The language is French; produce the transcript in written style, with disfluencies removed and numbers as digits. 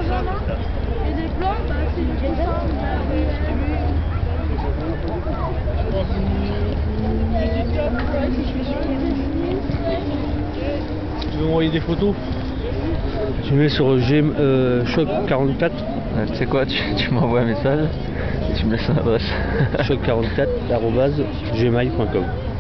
Et des plans, bah, c'est du Tu veux m'envoyer des photos? Tu mets sur Choc 44. Tu sais quoi, tu m'envoies un message et tu me laisses ton adresse. Choc44@gmail.com.